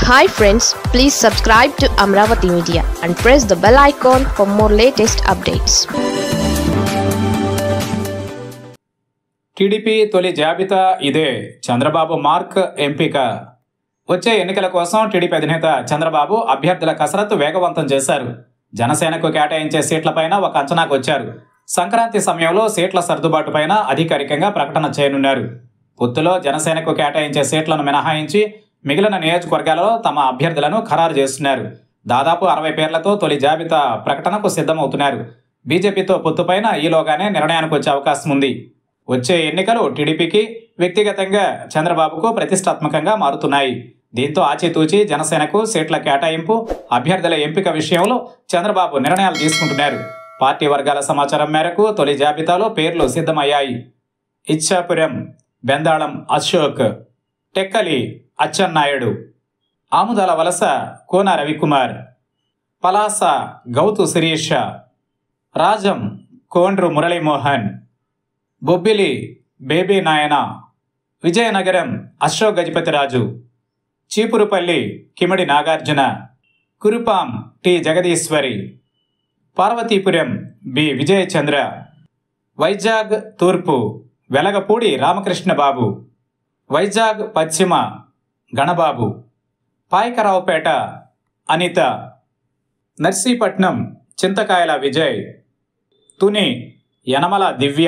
Hi friends, please subscribe to Amravati Media and press the bell icon for more latest updates. TDP తొలి జాబితా ఇదే. Chandrababu mark ఎంపిక. వచ్చే ఎన్నికల కోసం టీడీపీ అధినేత చంద్రబాబు అభ్యర్థుల కసరత్తు వేగవంతం చేశారు. జనసేనకు కేటాయించే సీట్లపైన ఒక అంచనాకు వచ్చారు. సంక్రాంతి సమయంలో సీట్ల సర్దుబాటుపైన అధికారికంగా ప్రకటన చేయనున్నారు. పొత్తులో జనసేనకు కేటాయించే సీట్లను మినహాయించి మిగిలిన నియోజకవర్గాలలో తమ అభ్యర్థులను ఖరారు చేస్తున్నారు. దాదాపు 60 పేర్లతో తొలి జాబితా ప్రకటనకు సిద్ధమవుతున్నారు. బీజేపీతో పొత్తుపైన ఈలోగానే నిర్ణయానికి వచ్చే అవకాశం ఉంది. వచ్చే ఎన్నికలు టీడీపీకి, వ్యక్తిగతంగా చంద్రబాబుకు ప్రతిష్టాత్మకంగా మారుతున్నాయి. దీంతో ఆచితూచి జనసేనకు సీట్ల కేటాయింపు, అభ్యర్థుల ఎంపిక విషయంలో చంద్రబాబు నిర్ణయాలు తీసుకుంటున్నారు. పార్టీ వర్గాల సమాచారం మేరకు తొలి జాబితాలో పేర్లు సిద్ధమయ్యాయి. Ichchapuram Bendalam Ashok, Tekkali Atchannaidu, Amadalavalasa Kona Ravikumar, Palasa Gouthu Sirisha, Rajam Kondru Muralimohan, Bobbili Baby Nayana, Vizianagaram Ashok Gajapathiraju, Cheepurupalli Kimidi Nagarjuna, Kurupam T Jagadeeswari, Parvathipuram B Vijayachandra, Vizag తూర్పు వెలగపూడి రామకృష్ణబాబు, వైజాగ్ పశ్చిమ గణబాబు, పాయకరావుపేట అనిత, నర్సీపట్నం చింతకాయల విజయ్, తుని యనమల దివ్య,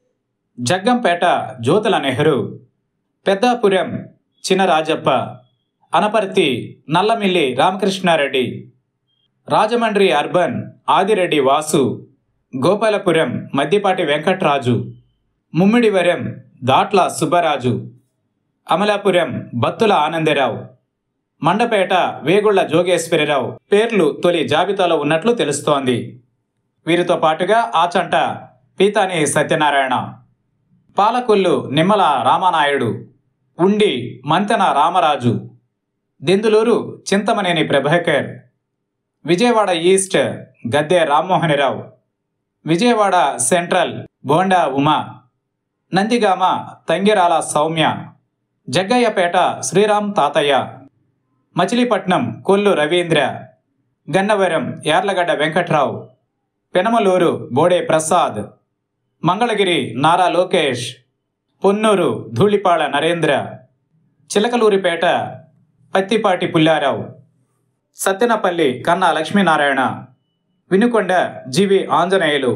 జగ్గంపేట జ్యోతుల నెహ్రూ, పెద్దాపురం చినరాజప్ప, అనపర్తి నల్లమిల్లి రామకృష్ణారెడ్డి, రాజమండ్రి అర్బన్ ఆదిరెడ్డి వాసు, గోపాలపురం మద్దిపాటి వెంకట్రాజు, ముమ్మిడివరం దాట్ల సుబ్బరాజు, అమలాపురం బత్తుల ఆనందరావు, మండపేట వేగుళ్ల జోగేశ్వరిరావు పేర్లు తొలి జాబితాలో ఉన్నట్లు తెలుస్తోంది. వీరితో పాటుగా ఆచంట పీతాని సత్యనారాయణ, పాలకొల్లు నిమ్మల రామానాయుడు, ఉండి మంతెన రామరాజు, దెందులూరు చింతమనేని ప్రభాకర్, విజయవాడ ఈస్ట్ గద్దె రామ్మోహనరావు, విజయవాడ సెంట్రల్ బోండా ఉమా, నందిగామ తంగిరాల సౌమ్య, జగ్గయ్యపేట శ్రీరామ్ తాతయ్య, మచిలీపట్నం కొల్లు రవీంద్ర, గన్నవరం యార్లగడ్డ వెంకట్రావు, పెనమలూరు బోడే ప్రసాద్, మంగళగిరి నారా లోకేష్, పొన్నూరు ధూళిపాళ నరేంద్ర, చిలకలూరిపేట పత్తిపాటి పుల్లారావు, సత్తెనపల్లి కన్నా లక్ష్మీనారాయణ, వినుకొండ జీవి ఆంజనేయులు,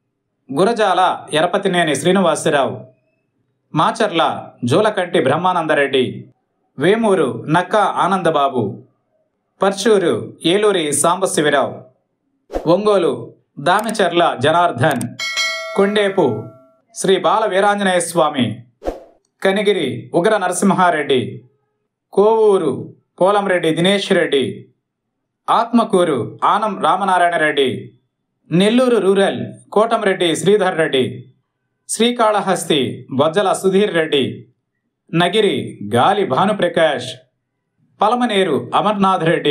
గురజాల ఎరపతినేని శ్రీనివాసరావు, మాచర్ల జోలకంటి బ్రహ్మానందరెడ్డి, వేమూరు నక్క ఆనందబాబు, పర్చూరు ఏలూరి సాంబశివరావు, ఒంగోలు దామిచర్ల జనార్దన్, కొండేపు శ్రీ బాల వీరాంజనేయ స్వామి, కనిగిరి ఉగ్ర నరసింహారెడ్డి, కోవూరు పోలంరెడ్డి దినేష్ రెడ్డి, ఆత్మకూరు ఆనం రామనారాయణ రెడ్డి, నెల్లూరు రూరల్ కోటంరెడ్డి శ్రీధర్ రెడ్డి, శ్రీకాళహస్తి బొజ్జల సుధీర్ రెడ్డి, నగిరి గాలి భానుప్రకాష్, పలమనేరు అమర్నాథ్ రెడ్డి,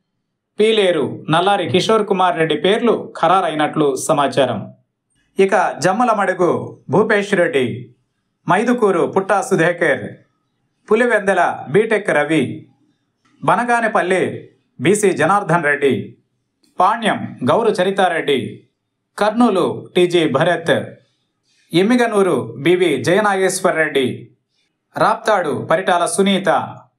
పీలేరు నల్లారి కిషోర్ కుమార్ రెడ్డి పేర్లు ఖరారైనట్లు సమాచారం. ఇక Jammalamadugu Bhupesh Reddy, Mydukur Putta Sudhakar, Pulivendula B Tech Ravi, Banaganapalle BC Janardhan Reddy, Panyam Gowru Charitareddy, Kurnool TG Bharath, Yemmiganur BV Jayanageswar Reddy, Raptadu Paritala Sunitha,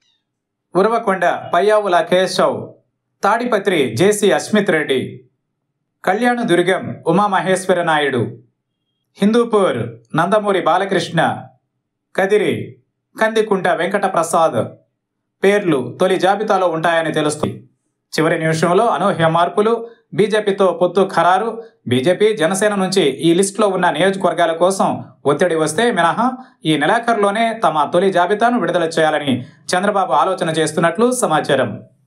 Uravakonda Payyavula Keshav, Tadipatri JC Asmith Reddy, Kalyandurg Umamaheswara Naidu, Hindupur Nandamuri Balakrishna, Kadiri Kandikunta Venkata Prasad పేర్లు తొలి జాబితాలో ఉంటాయని తెలుస్తుంది. చివరి నిమిషంలో అనూహ్య మార్పులు, బీజేపీతో పొత్తు ఖరారు. బీజేపీ జనసేన నుంచి ఈ లిస్టులో ఉన్న నియోజకవర్గాల కోసం ఒత్తిడి వస్తే మినహా ఈ నెలాఖరులోనే తమ తొలి జాబితాను విడుదల చేయాలని చంద్రబాబు ఆలోచన చేస్తున్నట్లు సమాచారం.